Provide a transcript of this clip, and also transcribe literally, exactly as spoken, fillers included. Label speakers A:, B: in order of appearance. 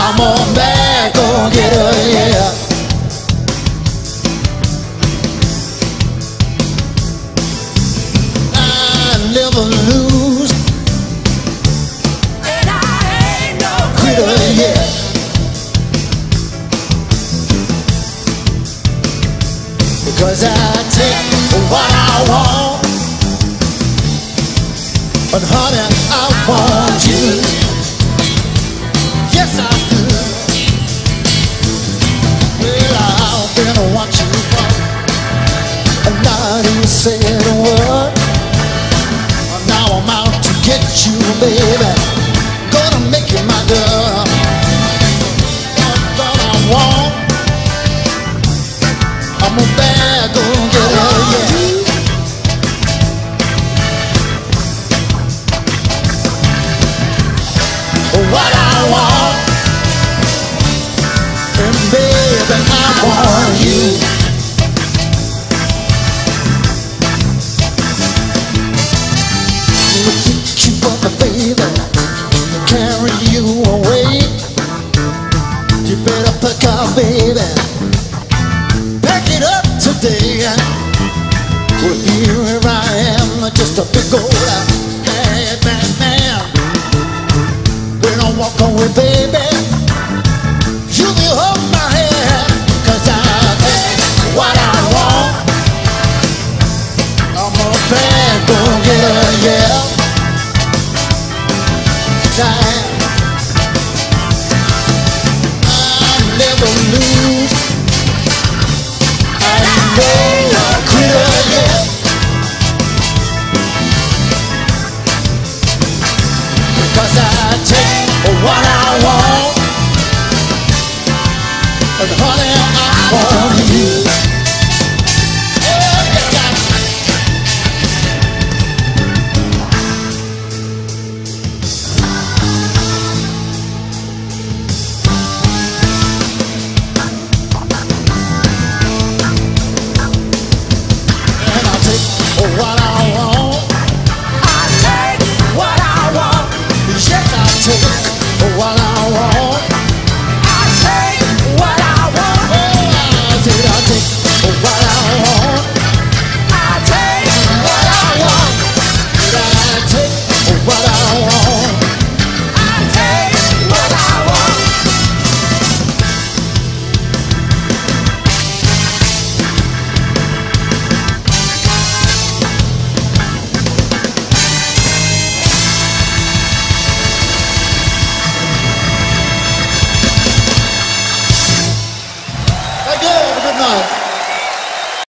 A: I'm a bad go-getter, yeah. I never lose, and I ain't no quitter, yeah. Because I take what I want, and honey, I want you. Yes, I do. Well, I've been watching you walk, and not even saying a word. Now I'm out to get you, baby. Gonna make you my girl. That's all I want. I'm a bad go-getter, yeah. What I want, and baby, I want you. Pick you up, baby, carry you away. You better pick up, baby. Pack it up today. Well, here I am, just a big old bad, bad man. When I walk away, baby, you can hold my hand, 'cause I'll take what I want. I'm a bad go-getter, yeah. I never lose,